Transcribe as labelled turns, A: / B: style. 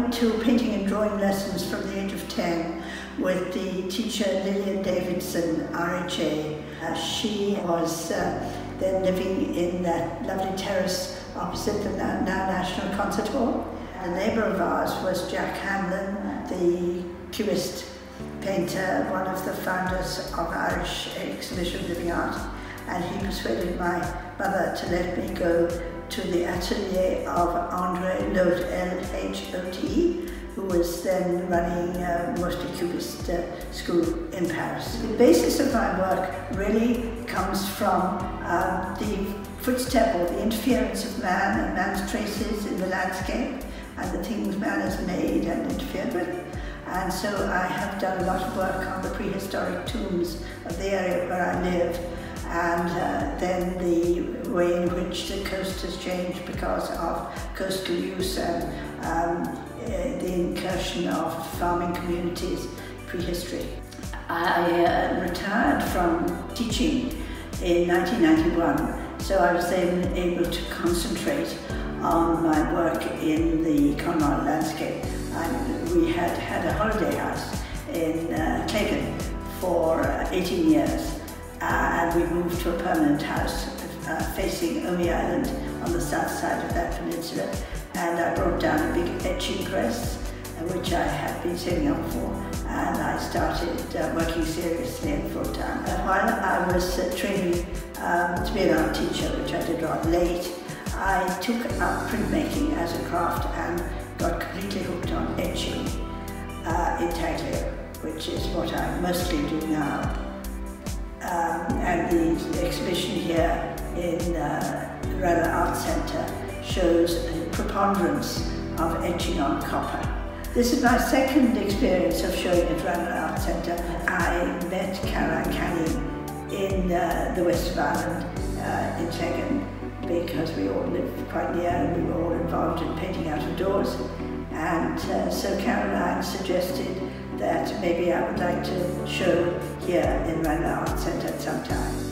A: went to painting and drawing lessons from the age of 10 with the teacher Lillian Davidson, RHA. She was then living in that lovely terrace opposite the now National Concert Hall. A neighbour of ours was Jack Hanlon, the cubist painter, one of the founders of Irish Exhibition of Living Art, and he persuaded my mother to let me go to the atelier of André Lotte, L-H-O-T-E, who was then running mostly Cubist school in Paris. The basis of my work really comes from the footstep or the interference of man and man's traces in the landscape and the things man has made and interfered with. And so I have done a lot of work on the prehistoric tombs of the area where I live, and then the way in which the coast has changed because of coastal use and the incursion of farming communities prehistory. I retired from teaching in 1991, so I was then able to concentrate on my work in the Connemara landscape. We had a holiday house in Cleggan for 18 years, and we moved to a permanent house facing Omey Island on the south side of that peninsula, and I brought down a big etching press, which I had been saving up for, and I started working seriously and full time. While I was training to be an art teacher, which I did rather late, I took up printmaking as a craft and got completely hooked on etching intaglio, which is what I mostly do now. And the exhibition here in Ranelagh Art Centre shows a preponderance of etching on copper. This is my second experience of showing at Ranelagh Art Centre. I met Caroline Canning in the west of Ireland, in Cleggan, because we all lived quite near and we were all involved in painting out of doors. And so Caroline suggested that maybe I would like to show here in Ranelagh Art Centre at some time.